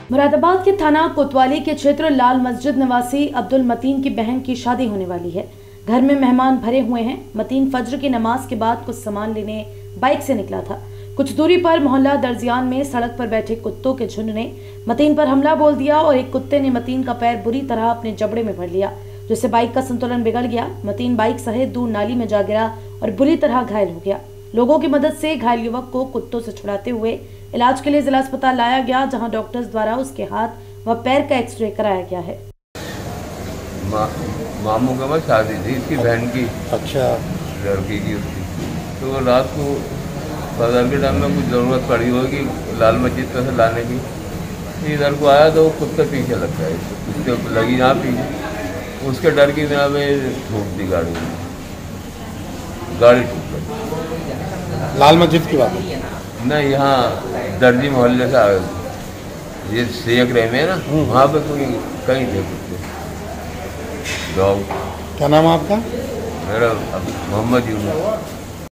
मुरादाबाद के थाना कोतवाली के क्षेत्र लाल मस्जिद निवासी अब्दुल मतीन की बहन की शादी होने वाली है। घर में मेहमान भरे हुए हैं। मतीन फज्र की नमाज के बाद कुछ सामान लेने बाइक से निकला था। कुछ दूरी पर मोहल्ला दर्जियान में सड़क पर बैठे कुत्तों के झुंड ने मतीन पर हमला बोल दिया और एक कुत्ते ने मतीन का पैर बुरी तरह अपने जबड़े में भर लिया, जिससे बाइक का संतुलन बिगड़ गया। मतीन बाइक सहित दूर नाली में जा गिरा और बुरी तरह घायल हो गया। लोगों की मदद से घायल युवक को कुत्तों से छुड़ाते हुए इलाज के लिए जिला अस्पताल लाया गया, जहां डॉक्टर्स द्वारा उसके हाथ व पैर का एक्सरे कराया गया है। मामू का मैं शादी थी इसकी बहन की। अच्छा। लड़की की उसकी, तो रात को फजर के टाइम में कुछ ज़रूरत पड़ी होगी लाल मस्जिद से लाने की। इधर को आया तो कुत्ते पीछे लग गए, कुत्ते लगी यहाँ पीछे, उसके डर की वजह में ठोक दी गाड़ी ठोक गई। लाल मस्जिद की बात है? नहीं, यहाँ दर्जी मोहल्ले से आए, ये शेख रहे में ना, वहाँ पे कोई कहीं थे कुत्ते डॉग। क्या नाम है आपका? मेरा मोहम्मद यूनुस।